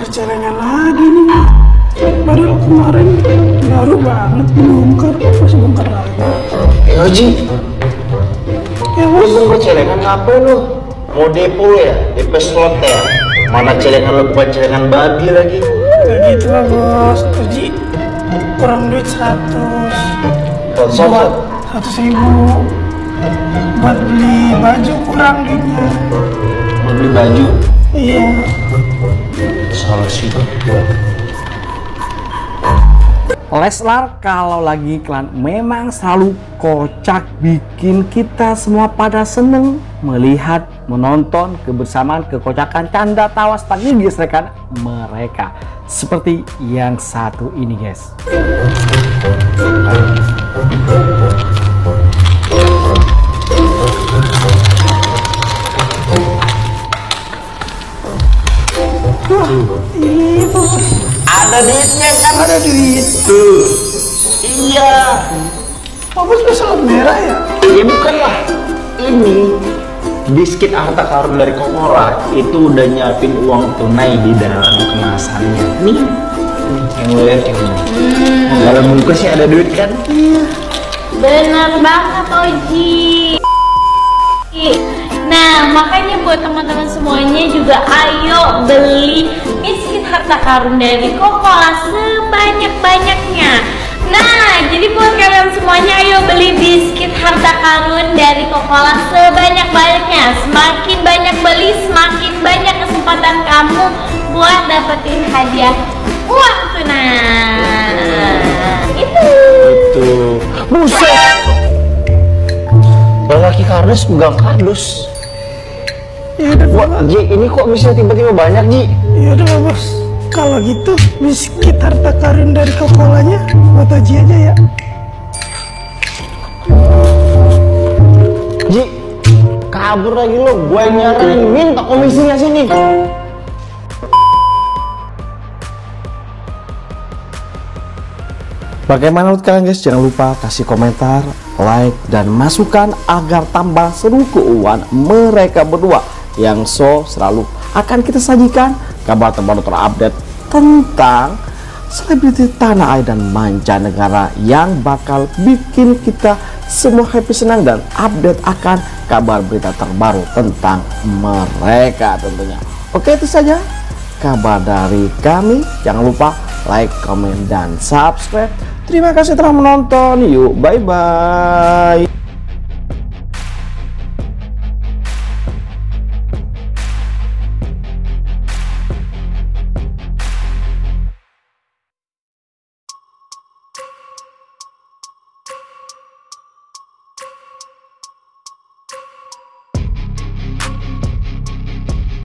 celengan lagi nih. Padahal kemarin baru banget bongkar, masih bongkar lagi. Ji, Ya lu bos, bongkar celengan ngapain lu? Mau depo ya? DP slot ya? Mana celengan lu bukan celengan babi lagi? gak gitu lah bos. Ji, kurang duit 100. Buat 100.000 buat beli baju, kurang duitnya. mau beli baju? Iya. Salah sih tuh. Leslar kalau lagi iklan memang selalu kocak, bikin kita semua pada seneng melihat, menonton kebersamaan, kekocakan, canda tawa tentang rekan mereka. Seperti yang satu ini guys. Wah, ini bos. Ada duitnya kan? Ada duit. Tuh. Iya. Oh, bos pesawat merah ya? Ya bukan lah. Ini biskuit harta karun dari Kokora itu udah nyiapin uang tunai di dalam kemasannya. Nih, yang lo lihat ini. Dalam bungkusnya ada duit kan? Iya. Bener banget Oji. Nah makanya buat teman-teman semuanya juga ayo beli biskuit harta karun dari Kokola sebanyak-banyaknya. Nah jadi buat kalian semuanya ayo beli biskuit harta karun dari Kokola sebanyak-banyaknya. Semakin banyak beli semakin banyak kesempatan kamu buat dapetin hadiah uang tunai. Itu Buset. Lelaki kardus pegang kardus. Ya udah Wah, Ji, ini kok bisa tiba-tiba banyak, Ji? ya udah bos. Kalau gitu biskuit harta karun dari Kokolanya buat Oji aja ya. Ji, kabur lagi lo. Gue nyaranin minta komisinya sini. Bagaimana menurut kalian guys? Jangan lupa kasih komentar, like, dan masukan agar tambah seru keuangan mereka berdua yang selalu akan kita sajikan kabar terbaru terupdate tentang selebriti tanah air dan mancanegara yang bakal bikin kita semua happy, senang, dan update akan kabar berita terbaru tentang mereka tentunya. Oke, itu saja kabar dari kami. Jangan lupa like, komen, dan subscribe. Terima kasih telah menonton. Yuk, bye-bye.